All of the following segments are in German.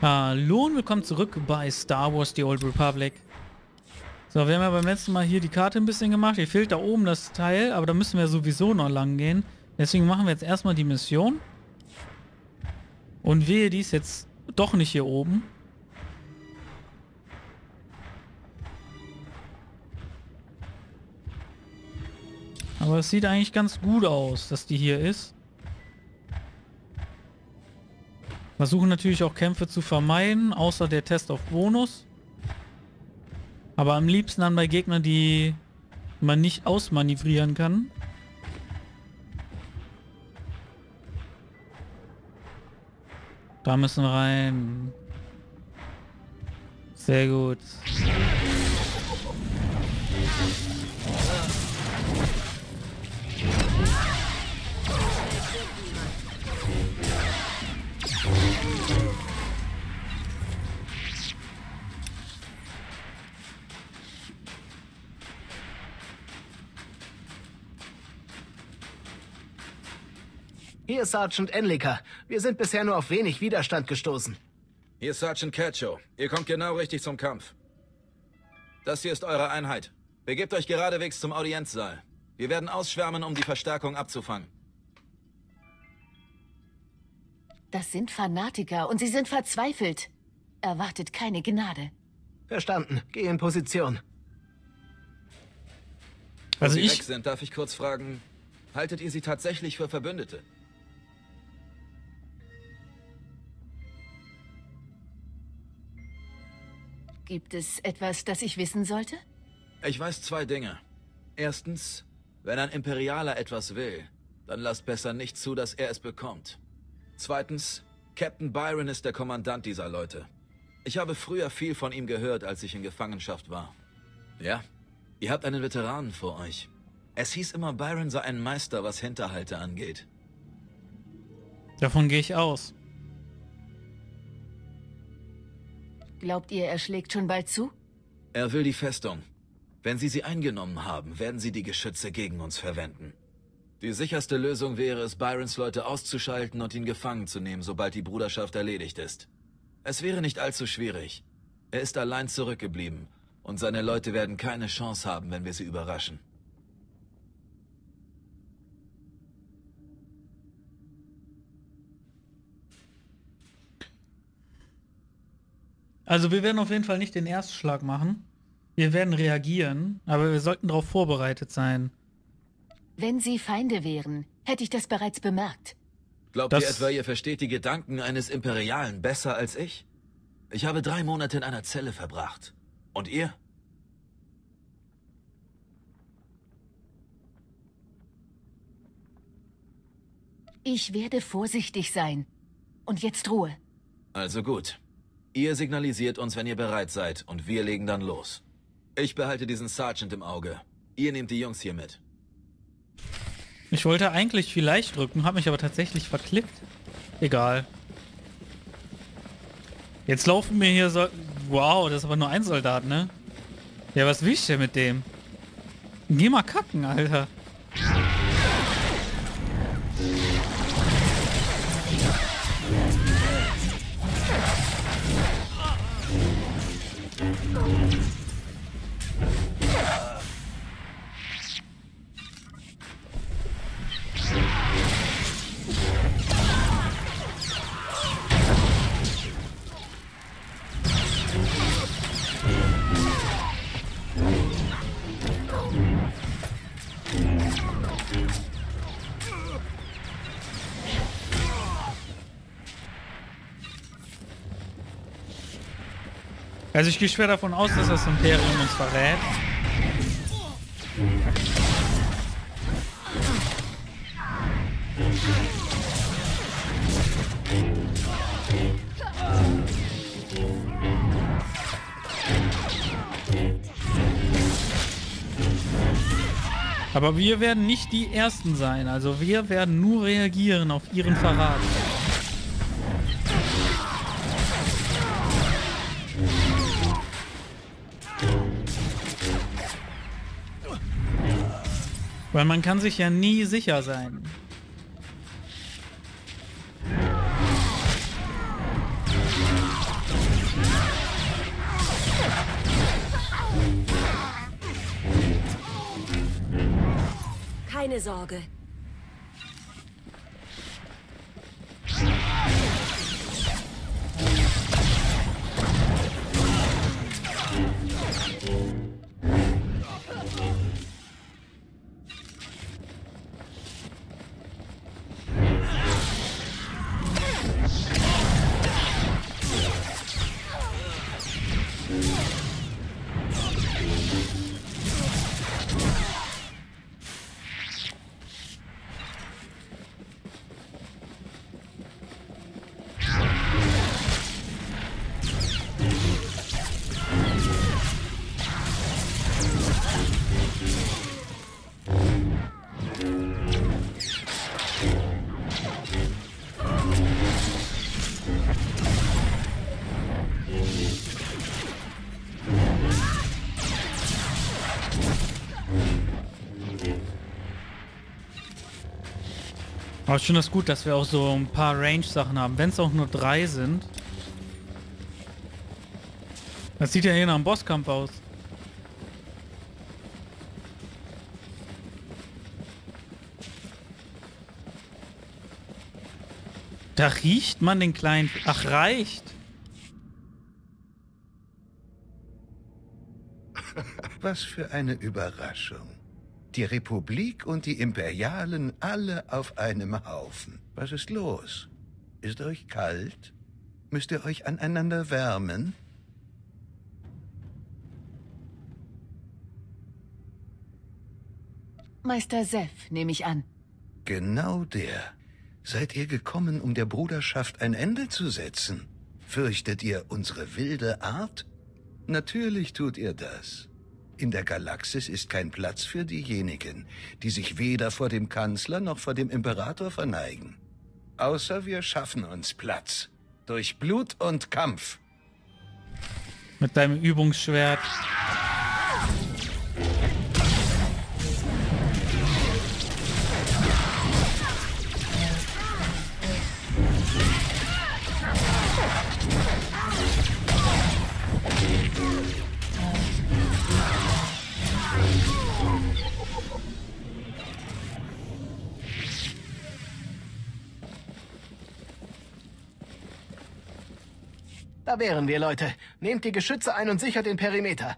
Hallo und willkommen zurück bei Star Wars The Old Republic. So, wir haben ja beim letzten Mal hier die Karte ein bisschen gemacht. Hier fehlt da oben das Teil, aber da müssen wir sowieso noch lang gehen. Deswegen machen wir jetzt erstmal die Mission. Und wehe, die ist jetzt doch nicht hier oben. Aber es sieht eigentlich ganz gut aus, dass die hier ist. Versuchen natürlich auch Kämpfe zu vermeiden, außer der Test auf Bonus. Aber am liebsten dann bei Gegnern, die man nicht ausmanövrieren kann. Da müssen wir rein. Sehr gut. Hier ist Sergeant Enliker. Wir sind bisher nur auf wenig Widerstand gestoßen. Hier ist Sergeant Cacho. Ihr kommt genau richtig zum Kampf. Das hier ist eure Einheit. Begebt euch geradewegs zum Audienzsaal. Wir werden ausschwärmen, um die Verstärkung abzufangen. Das sind Fanatiker und sie sind verzweifelt. Erwartet keine Gnade. Verstanden. Geh in Position. Also Wo Sie weg sind, darf ich kurz fragen, haltet ihr sie tatsächlich für Verbündete? Gibt es etwas, das ich wissen sollte? Ich weiß zwei Dinge. Erstens, wenn ein Imperialer etwas will, dann lasst besser nicht zu, dass er es bekommt. Zweitens, Captain Byron ist der Kommandant dieser Leute. Ich habe früher viel von ihm gehört, als ich in Gefangenschaft war. Ja, ihr habt einen Veteranen vor euch. Es hieß immer, Byron sei ein Meister, was Hinterhalte angeht. davon gehe ich aus. Glaubt ihr, er schlägt schon bald zu? Er will die Festung. Wenn sie eingenommen haben, werden sie die Geschütze gegen uns verwenden. Die sicherste Lösung wäre es, Byrons Leute auszuschalten und ihn gefangen zu nehmen, sobald die Bruderschaft erledigt ist. Es wäre nicht allzu schwierig. Er ist allein zurückgeblieben und seine Leute werden keine Chance haben, wenn wir sie überraschen. Also wir werden auf jeden Fall nicht den Erstschlag machen. Wir werden reagieren, aber wir sollten darauf vorbereitet sein. Wenn sie Feinde wären, hätte ich das bereits bemerkt. Glaubt ihr etwa, ihr versteht die Gedanken eines Imperialen besser als ich? Ich habe 3 Monate in einer Zelle verbracht. Und ihr? Ich werde vorsichtig sein. Und jetzt Ruhe. Also gut. Ihr signalisiert uns, wenn ihr bereit seid, und wir legen dann los. Ich behalte diesen Sergeant im Auge. Ihr nehmt die Jungs hier mit. Ich wollte eigentlich vielleicht drücken, habe mich aber tatsächlich verklickt. Egal. Jetzt laufen mir hier so... Wow, das ist aber nur ein Soldat, ne? Ja, was will ich denn mit dem? Geh mal kacken, Alter. Also ich gehe schwer davon aus, dass das Imperium uns verrät. Aber wir werden nicht die Ersten sein. Also wir werden nur reagieren auf ihren Verrat. Weil man kann sich ja nie sicher sein. keine Sorge. Aber ich finde das gut, dass wir auch so ein paar Range-Sachen haben, wenn es auch nur 3 sind. Das sieht ja hier nach einem Bosskampf aus. Da riecht man den kleinen... Ach, reicht. Was für eine Überraschung. Die Republik und die Imperialen alle auf einem Haufen. Was ist los? Ist euch kalt? Müsst ihr euch aneinander wärmen? Meister Seth, nehme ich an. Genau der. Seid ihr gekommen, um der Bruderschaft ein Ende zu setzen? Fürchtet ihr unsere wilde Art? Natürlich tut ihr das. In der Galaxis ist kein Platz für diejenigen, die sich weder vor dem Kanzler noch vor dem Imperator verneigen. Außer wir schaffen uns Platz. Durch Blut und Kampf. Mit deinem Übungsschwert. Da wären wir, Leute. Nehmt die Geschütze ein und sichert den Perimeter.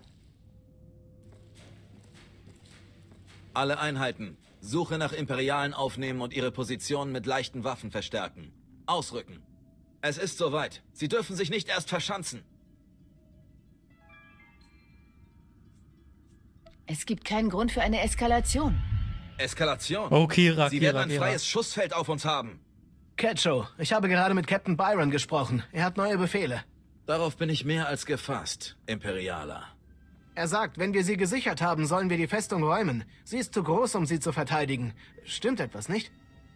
Alle Einheiten. Suche nach Imperialen aufnehmen und ihre Positionen mit leichten Waffen verstärken. Ausrücken. Es ist soweit. Sie dürfen sich nicht erst verschanzen. Es gibt keinen Grund für eine Eskalation. Eskalation? Oh, Kira, Sie werden ein freies Schussfeld auf uns haben. Ketcho, ich habe gerade mit Captain Byron gesprochen. Er hat neue Befehle. Darauf bin ich mehr als gefasst, Imperialer. Er sagt, wenn wir sie gesichert haben, sollen wir die Festung räumen. Sie ist zu groß, um sie zu verteidigen. Stimmt etwas, nicht?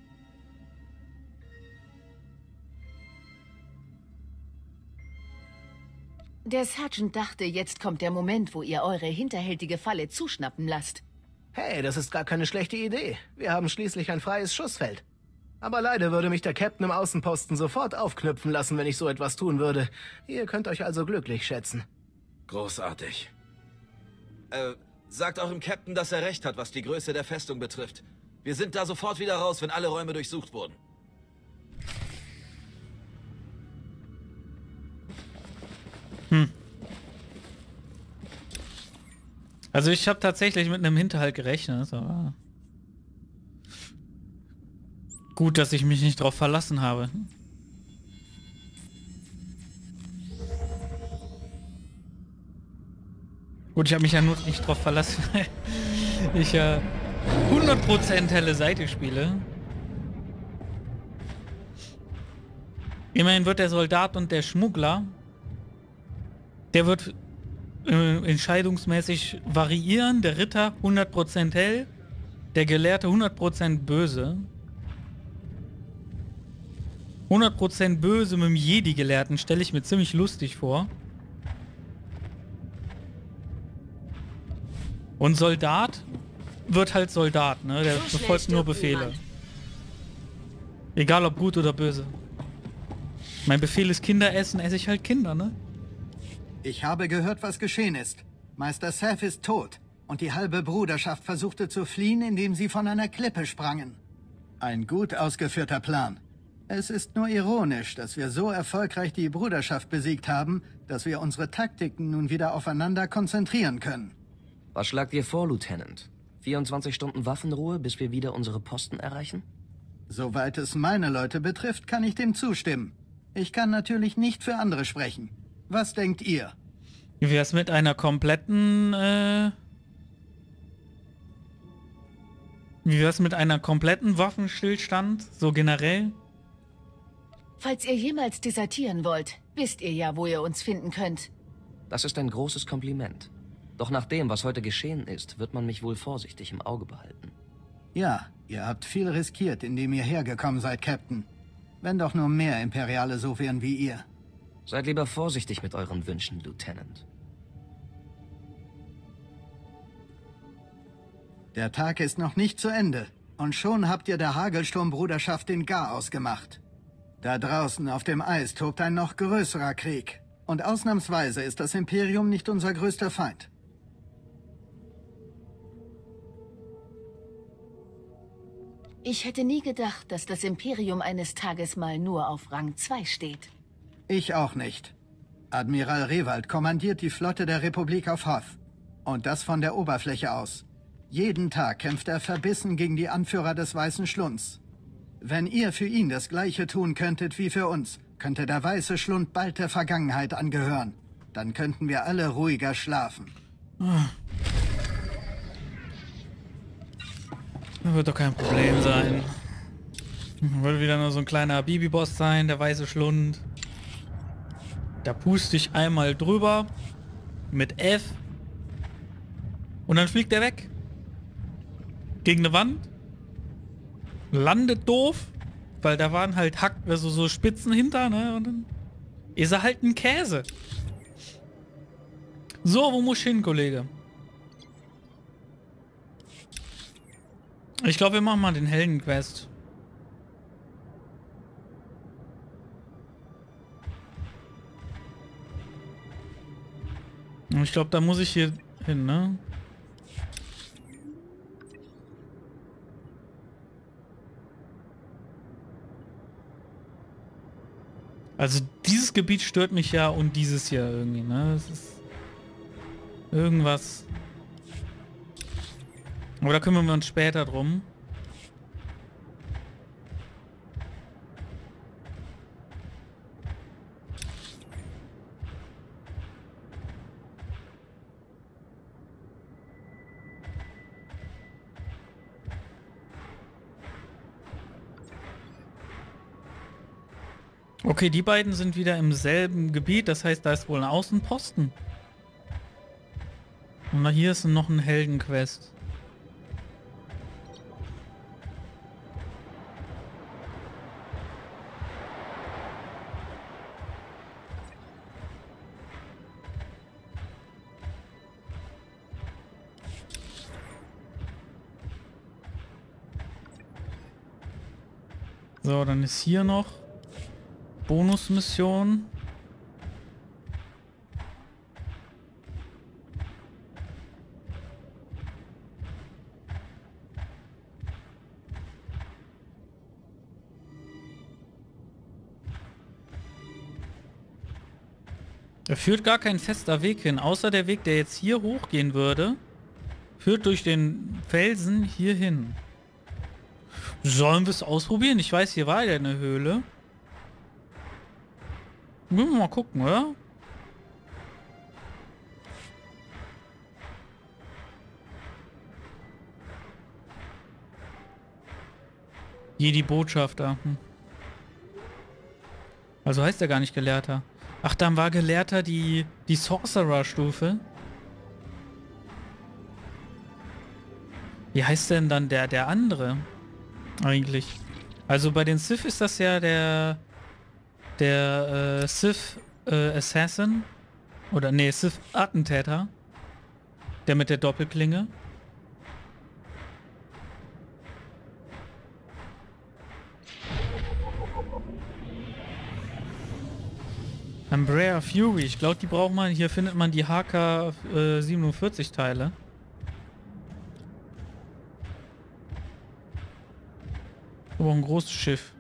Der Sergeant dachte, jetzt kommt der Moment, wo ihr eure hinterhältige Falle zuschnappen lasst. Hey, das ist gar keine schlechte Idee. Wir haben schließlich ein freies Schussfeld. Aber leider würde mich der Captain im Außenposten sofort aufknüpfen lassen, wenn ich so etwas tun würde. Ihr könnt euch also glücklich schätzen. Großartig. Sagt eurem Captain, dass er recht hat, was die Größe der Festung betrifft. Wir sind da sofort wieder raus, wenn alle Räume durchsucht wurden. Also ich habe tatsächlich mit einem Hinterhalt gerechnet, aber... Gut, dass ich mich nicht drauf verlassen habe. Gut, ich habe mich ja nur nicht drauf verlassen, weil ich ja 100% helle Seite spiele. Immerhin wird der Soldat und der Schmuggler, der wird entscheidungsmäßig variieren. Der Ritter 100% hell, der Gelehrte 100% böse. 100% böse mit dem Jedi-Gelehrten stelle ich mir ziemlich lustig vor. Und Soldat wird halt Soldat, ne? Der befolgt nur Befehle. Egal ob gut oder böse. Mein Befehl ist Kinder essen, esse ich halt Kinder, ne? Ich habe gehört, was geschehen ist. Meister Seth ist tot. und die halbe Bruderschaft versuchte zu fliehen, indem sie von einer Klippe sprangen. Ein gut ausgeführter Plan. Es ist nur ironisch, dass wir so erfolgreich die Bruderschaft besiegt haben, dass wir unsere Taktiken nun wieder aufeinander konzentrieren können. Was schlagt ihr vor, Lieutenant? 24 Stunden Waffenruhe, bis wir wieder unsere Posten erreichen? Soweit es meine Leute betrifft, kann ich dem zustimmen. Ich kann natürlich nicht für andere sprechen. Was denkt ihr? Wie wär's mit einer kompletten, Wie wär's mit einer kompletten Waffenstillstand, so generell? Falls ihr jemals desertieren wollt, wisst ihr ja, wo ihr uns finden könnt. Das ist ein großes Kompliment. Doch nach dem, was heute geschehen ist, wird man mich wohl vorsichtig im Auge behalten. Ja, ihr habt viel riskiert, indem ihr hergekommen seid, Captain. Wenn doch nur mehr Imperiale so wären wie ihr. Seid lieber vorsichtig mit euren Wünschen, Lieutenant. Der Tag ist noch nicht zu Ende. Und schon habt ihr der Hagelsturmbruderschaft den Garaus gemacht. Da draußen auf dem Eis tobt ein noch größerer Krieg. Und ausnahmsweise ist das Imperium nicht unser größter Feind. Ich hätte nie gedacht, dass das Imperium eines Tages mal nur auf Rang 2 steht. Ich auch nicht. Admiral Rewald kommandiert die Flotte der Republik auf Hoth. Und das von der Oberfläche aus. Jeden Tag kämpft er verbissen gegen die Anführer des Weißen Schlunds. Wenn ihr für ihn das Gleiche tun könntet wie für uns, könnte der Weiße Schlund bald der Vergangenheit angehören. Dann könnten wir alle ruhiger schlafen. Das wird doch kein Problem sein. Würde wieder nur so ein kleiner Bibi-Boss sein, der Weiße Schlund. Da puste ich einmal drüber mit F und dann fliegt er weg. Gegen eine Wand. Landet doof, weil da waren halt also so Spitzen hinter, ne? Und dann ist er halt ein Käse. So, wo muss ich hin, Kollege? Ich glaube, wir machen mal den Heldenquest. Und ich glaube, da muss ich hier hin, ne? Also dieses Gebiet stört mich ja und dieses hier irgendwie, ne? Das ist irgendwas. Aber da kümmern wir uns später drum. Okay, die beiden sind wieder im selben Gebiet, das heißt, da ist wohl ein Außenposten. Und hier ist noch ein Heldenquest. So, dann ist hier noch Bonusmission. Da führt gar kein fester Weg hin, außer der Weg, der jetzt hier hochgehen würde, führt durch den Felsen hier hin. Sollen wir es ausprobieren? Ich weiß, hier war ja eine Höhle. Müssen wir mal gucken, oder? Jedi Botschafter. Also heißt er gar nicht Gelehrter. Ach, dann war Gelehrter die Sorcerer-Stufe. Wie heißt denn dann der andere? Eigentlich. Also bei den Sith ist das ja der Sith Assassin. Oder nee, Sith Attentäter. Der mit der Doppelklinge. Umbrea Fury. Ich glaube, die braucht man. Hier findet man die HK 47 Teile. Aber ein großes Schiff.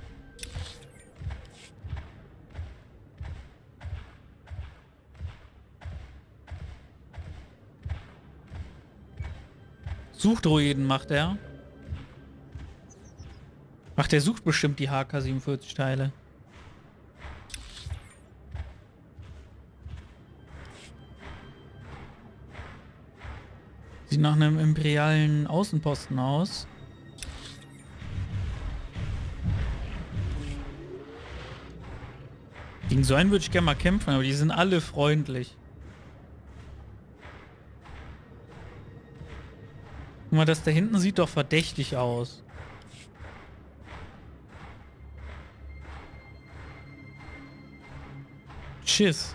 Suchdroiden macht er. Ach, der sucht bestimmt die HK-47-Teile. Sieht nach einem imperialen Außenposten aus. Gegen so einen würde ich gerne mal kämpfen, aber die sind alle freundlich. Guck mal, das da hinten sieht doch verdächtig aus. Schiss.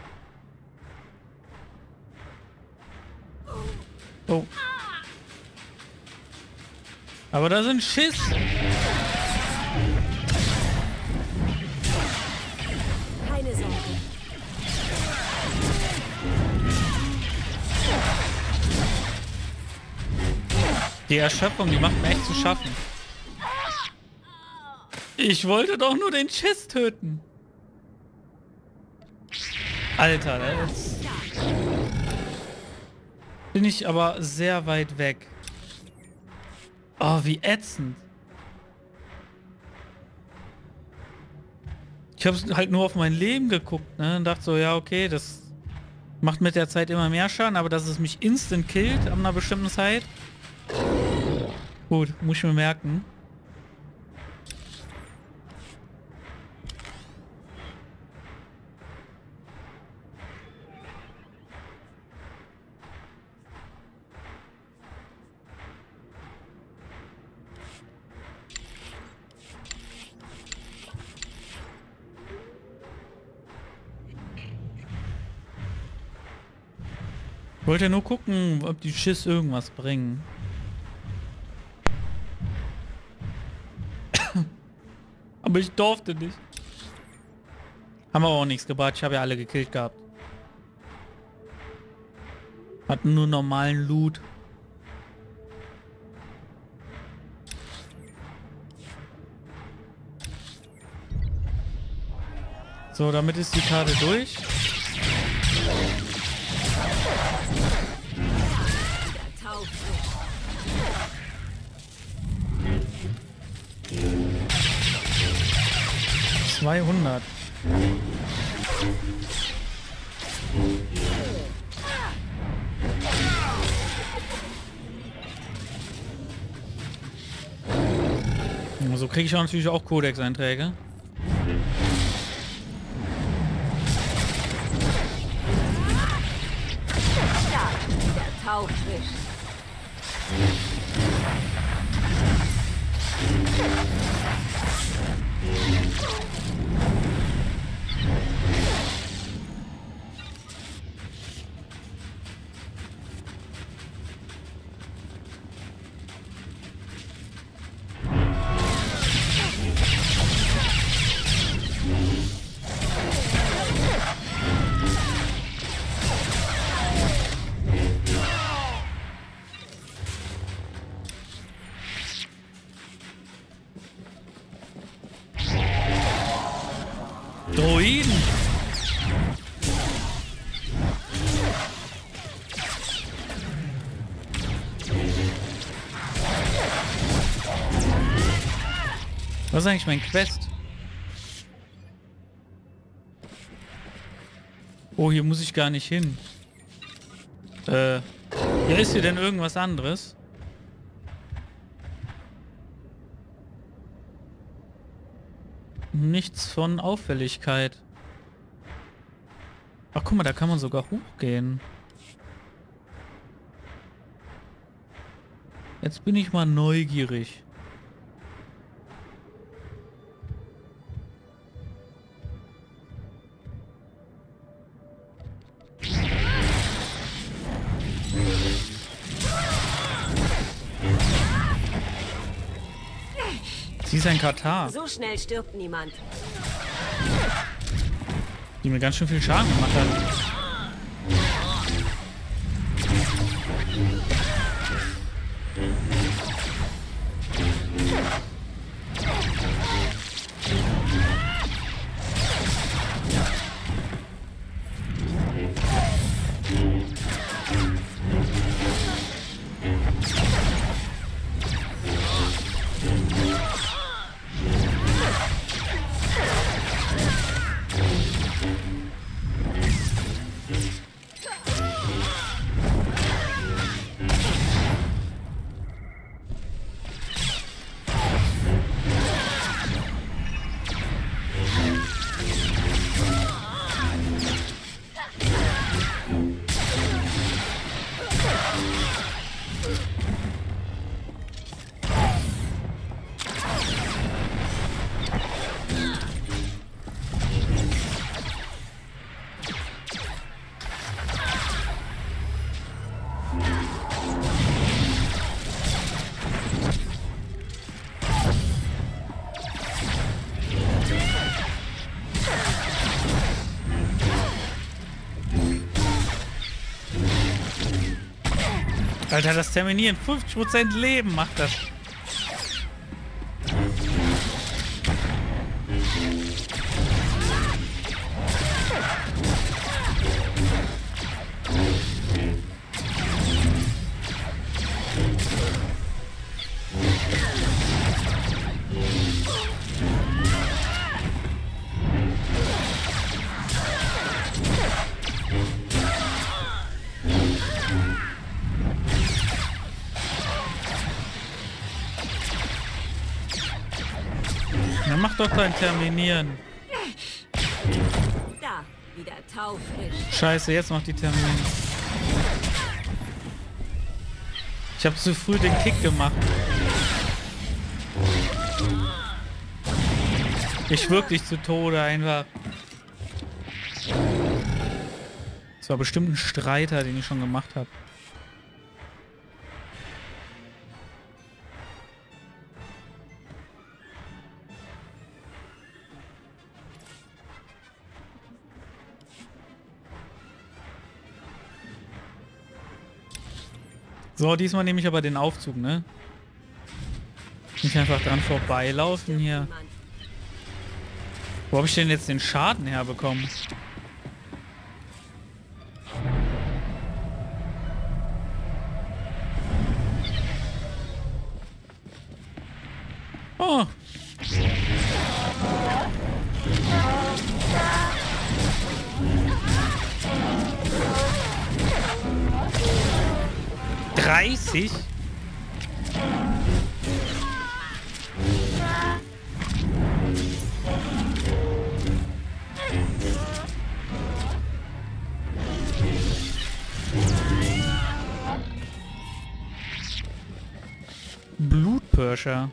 Oh. Aber da sind Schiss. Keine Sorge. Die Erschöpfung, die macht mir echt zu schaffen. Ich wollte doch nur den Schiss töten. Alter, jetzt bin ich aber sehr weit weg. Oh, wie ätzend. Ich habe halt nur auf mein Leben geguckt, ne? Und dachte so, ja, okay, das macht mit der Zeit immer mehr Schaden, aber dass es mich instant killt an einer bestimmten Zeit. Gut, muss ich mir merken. Ich wollte nur gucken, ob die Schiss irgendwas bringen. Aber ich durfte nicht. Haben aber auch nichts gebracht. Ich habe ja alle gekillt gehabt. Hatten nur normalen Loot. So, damit ist die Karte durch. ...200. So kriege ich auch natürlich auch Codex-Einträge. Der Tauffisch. Droiden! Was ist eigentlich mein Quest? Oh, hier muss ich gar nicht hin. Ja, ist hier denn irgendwas anderes? Nichts von Auffälligkeit. Ach, guck mal, da kann man sogar hochgehen. Jetzt bin ich mal neugierig. Sie ist ein Katar, So schnell stirbt niemand. die mir ganz schön viel Schaden gemacht hat. Alter, das Terminieren. 50% Leben macht das. Dann mach doch dein Terminieren. Da, wieder taufrisch. Scheiße, jetzt macht die Terminieren. Ich habe zu früh den Kick gemacht. Ich wirklich zu Tode einfach. Das war bestimmt ein Streiter, den ich schon gemacht habe. So, diesmal nehme ich aber den Aufzug, ne? Nicht einfach dran vorbeilaufen hier. Wo habe ich denn jetzt den Schaden herbekommen? Oh. $30? Blutpirscher.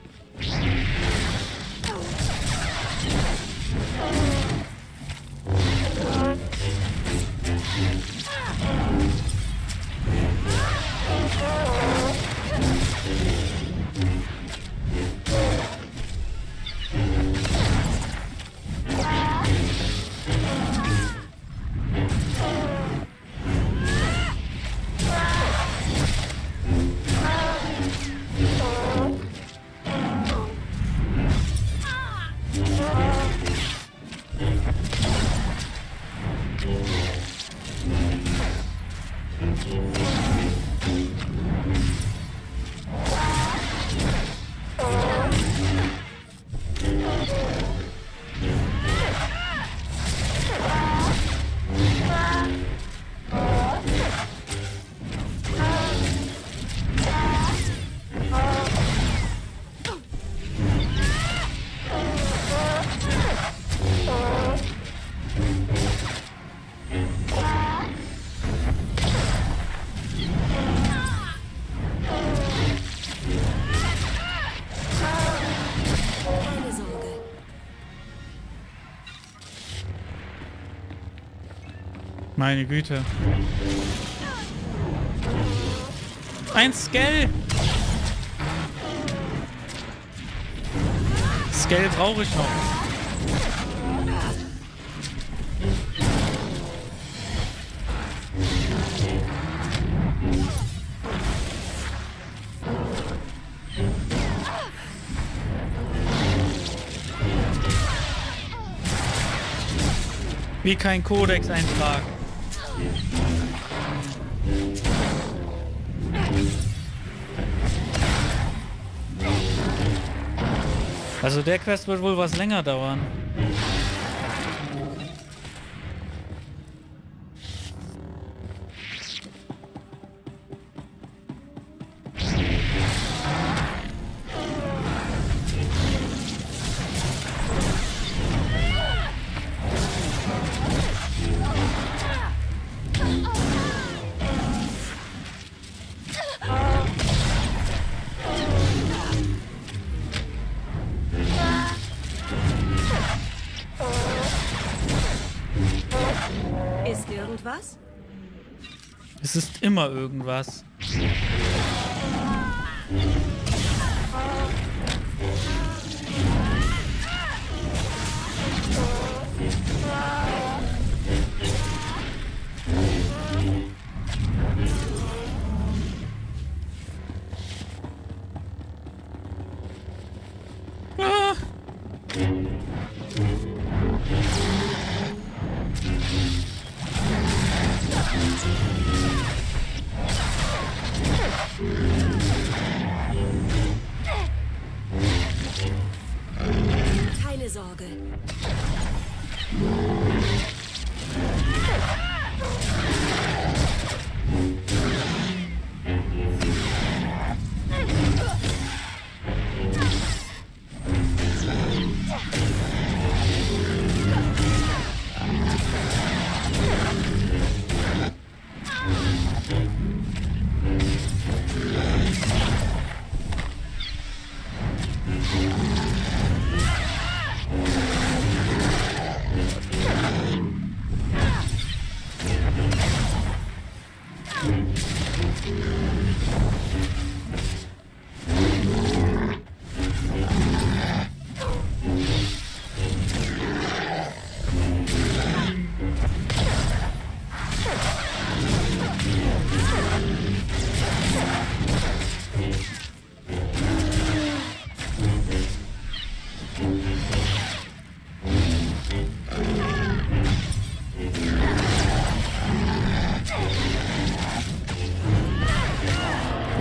Meine Güte. Ein Skell! Skell brauche ich noch. Wie kein Kodex-Eintrag. Also der Quest wird wohl was länger dauern. Ist irgendwas? Es ist immer irgendwas.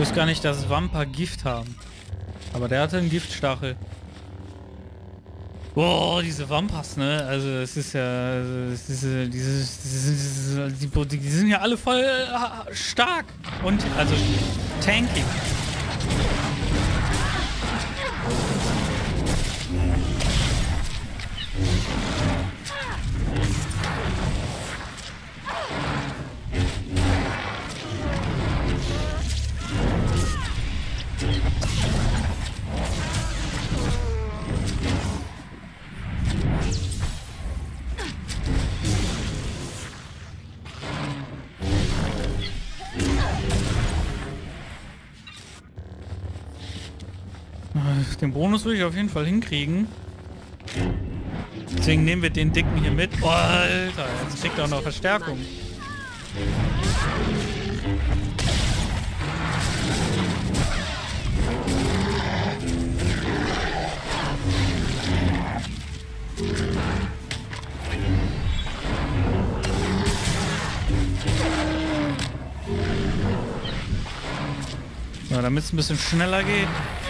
wusste gar nicht, dass Vamper Gift haben. Aber der hatte einen Giftstachel. Boah, diese Vampers, ne? Also es ist ja... Die sind ja alle voll stark. Und also tanky. Den Bonus will ich auf jeden Fall hinkriegen. Deswegen nehmen wir den Dicken hier mit. Oh, Alter, jetzt kriegt er auch noch Verstärkung. So, damit es ein bisschen schneller geht.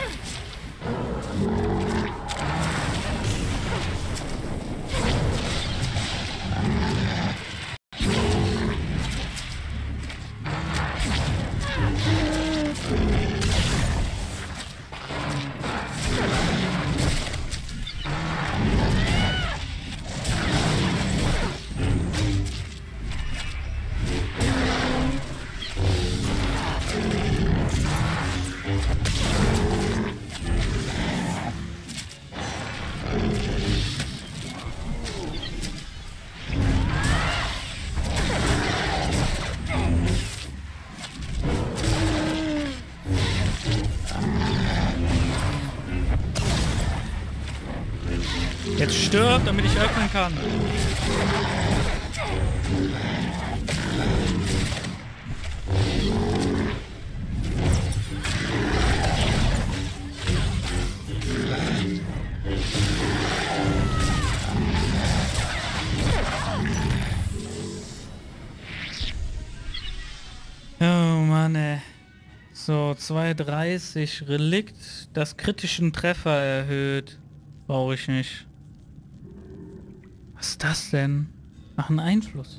Jetzt stirb, damit ich öffnen kann. Oh Mann, ey. So, 2,30 Relikt, das kritischen Treffer erhöht. Brauche ich nicht. Was ist das denn? Ach, ein Einfluss.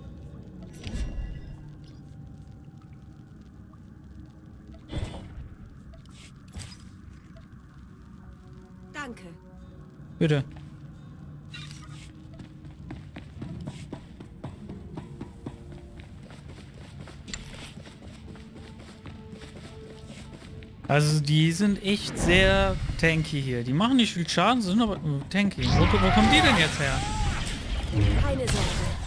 Danke. Bitte. Also die sind echt sehr tanky hier. Die machen nicht viel Schaden, sind aber tanky. Wo kommen die denn jetzt her? Keine Sorge.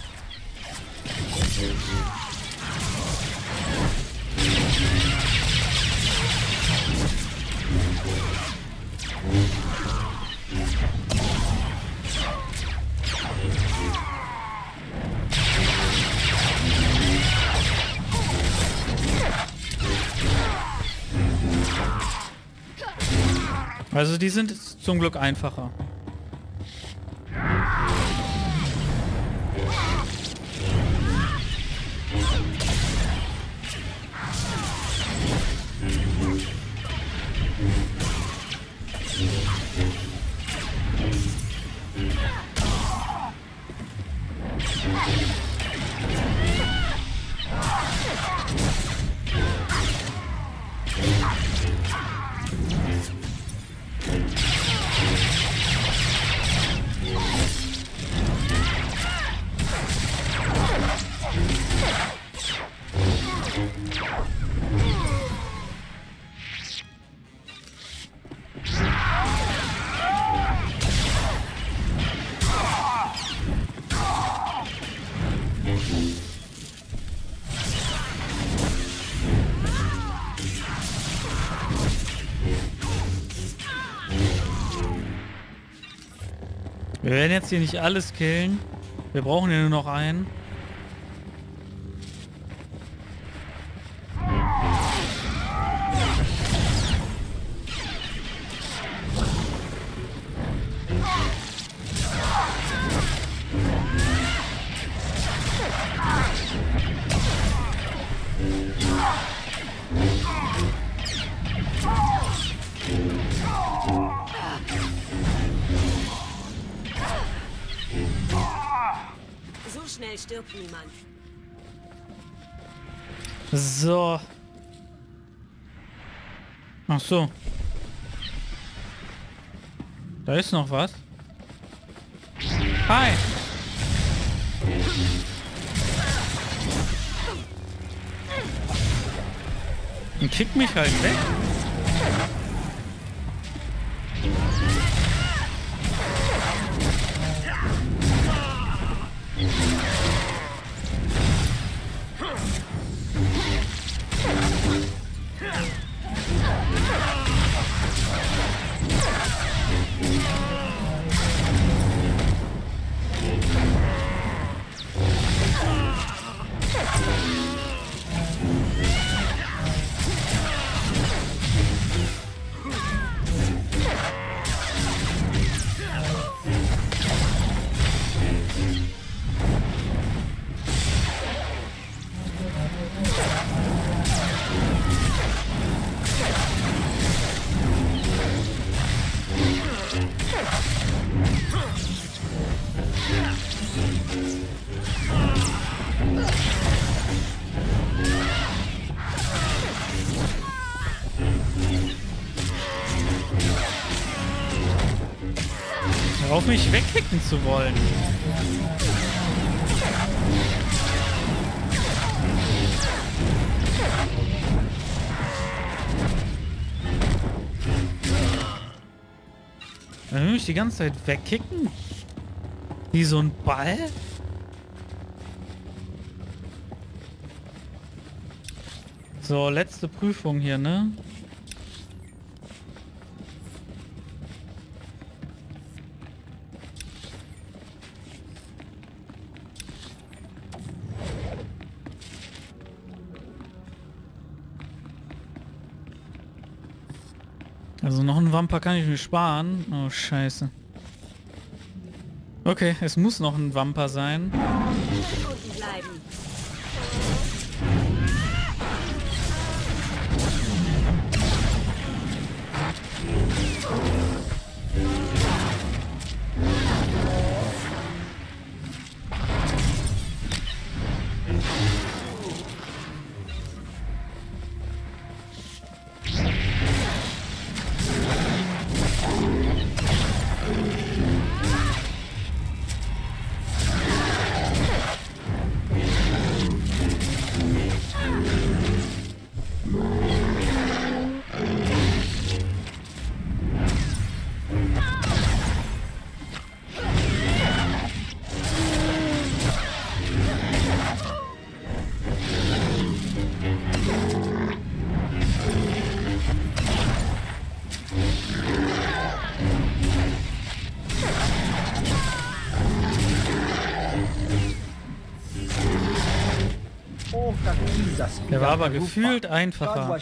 Also die sind zum Glück einfacher. Wir werden jetzt hier nicht alles killen. Wir brauchen hier nur noch einen. So schnell stirbt niemand. So. Ach so. Da ist noch was. Hi. Und kick mich halt weg. Hör auf, mich wegkicken zu wollen. Dann will mich die ganze Zeit wegkicken? Wie so ein Ball? So, letzte Prüfung hier, ne? Also noch einen Wampa kann ich mir sparen. Oh, scheiße. Okay, es muss noch ein Wampa sein. Unten bleiben. Der war aber gefühlt einfacher.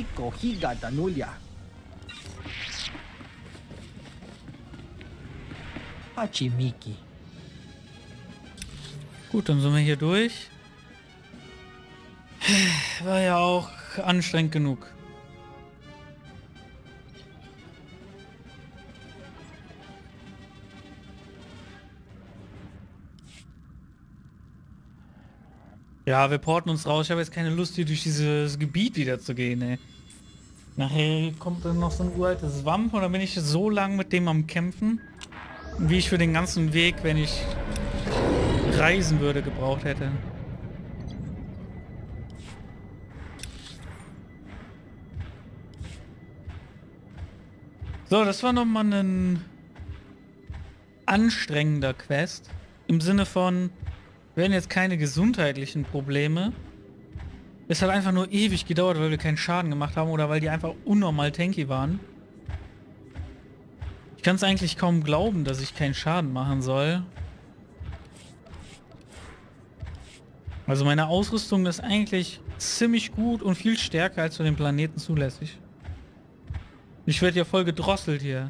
Gut, dann sind wir hier durch. War ja auch anstrengend genug. Ja, wir porten uns raus. Ich habe jetzt keine Lust, hier durch dieses Gebiet wieder zu gehen, ey. Nachher kommt dann noch so ein uraltes Wamp und dann bin ich so lang mit dem am Kämpfen, wie ich für den ganzen Weg, wenn ich reisen würde, gebraucht hätte. So, das war nochmal ein anstrengender Quest. Im Sinne von, wir hatten jetzt keine gesundheitlichen Probleme. Es hat einfach nur ewig gedauert, weil wir keinen Schaden gemacht haben oder weil die einfach unnormal tanky waren. Ich kann es eigentlich kaum glauben, dass ich keinen Schaden machen soll. Also meine Ausrüstung ist eigentlich ziemlich gut und viel stärker als für den Planeten zulässig. Ich werde ja voll gedrosselt hier.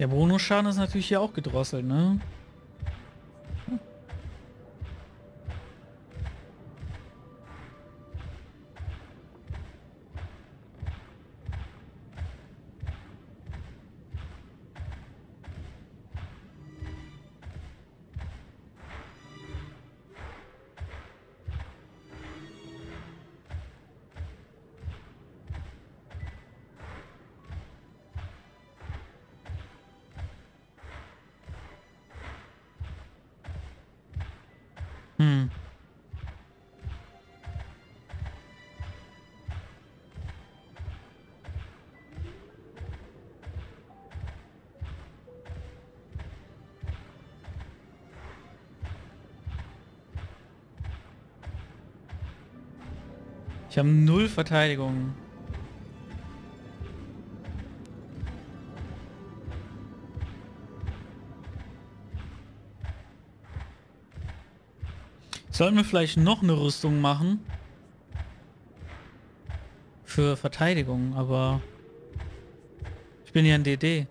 Der Bonusschaden ist natürlich hier auch gedrosselt, ne? Hm. Ich habe 0 Verteidigung. Sollten wir vielleicht noch eine Rüstung machen? Für Verteidigung, aber ich bin ja ein DD.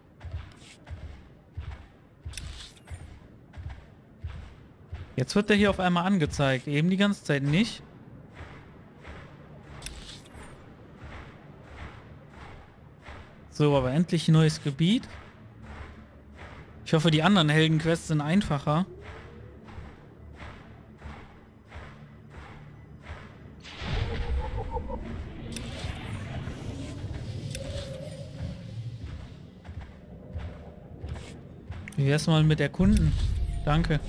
Jetzt wird der hier auf einmal angezeigt, eben die ganze Zeit nicht. So, aber endlich ein neues Gebiet. Ich hoffe, die anderen Heldenquests sind einfacher. Wie wär's mal mit erkunden? Danke.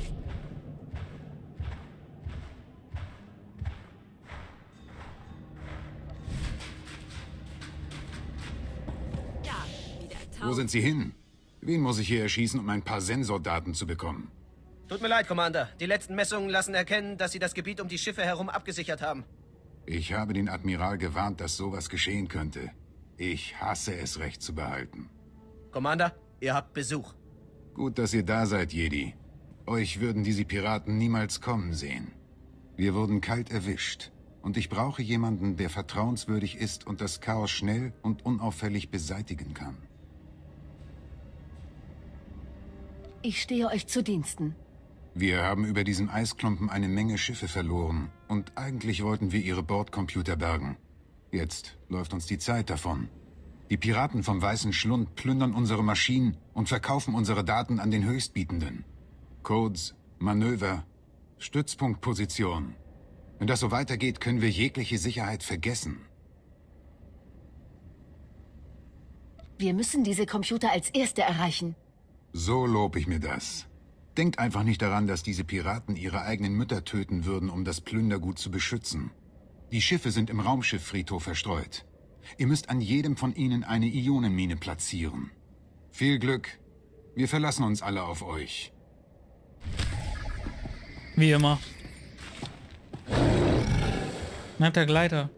Wo sind Sie hin? Wen muss ich hier erschießen, um ein paar Sensordaten zu bekommen? Tut mir leid, Commander. Die letzten Messungen lassen erkennen, dass Sie das Gebiet um die Schiffe herum abgesichert haben. Ich habe den Admiral gewarnt, dass sowas geschehen könnte. Ich hasse es, Recht zu behalten. Commander, ihr habt Besuch. Gut, dass ihr da seid, Jedi. Euch würden diese Piraten niemals kommen sehen. Wir wurden kalt erwischt. Und ich brauche jemanden, der vertrauenswürdig ist und das Chaos schnell und unauffällig beseitigen kann. Ich stehe euch zu Diensten. Wir haben über diesen Eisklumpen eine Menge Schiffe verloren. Und eigentlich wollten wir ihre Bordcomputer bergen. Jetzt läuft uns die Zeit davon. Die Piraten vom Weißen Schlund plündern unsere Maschinen und verkaufen unsere Daten an den Höchstbietenden. Codes, Manöver, Stützpunktposition. Wenn das so weitergeht, können wir jegliche Sicherheit vergessen. Wir müssen diese Computer als Erste erreichen. So lob ich mir das. Denkt einfach nicht daran, dass diese Piraten ihre eigenen Mütter töten würden, um das Plündergut zu beschützen. Die Schiffe sind im Raumschifffriedhof verstreut. Ihr müsst an jedem von ihnen eine Ionenmine platzieren. Viel Glück. Wir verlassen uns alle auf euch. Wie immer. Netter Gleiter.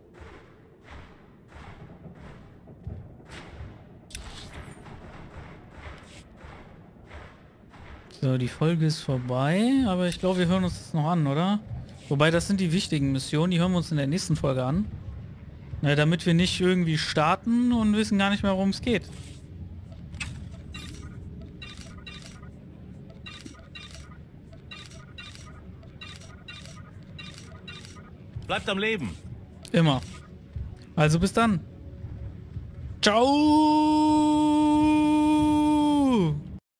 So, die Folge ist vorbei, aber ich glaube, wir hören uns das noch an, oder? Wobei, das sind die wichtigen Missionen, die hören wir uns in der nächsten Folge an. Na, damit wir nicht irgendwie starten und wissen gar nicht mehr, worum es geht. Bleibt am Leben. Immer. Also bis dann. Ciao.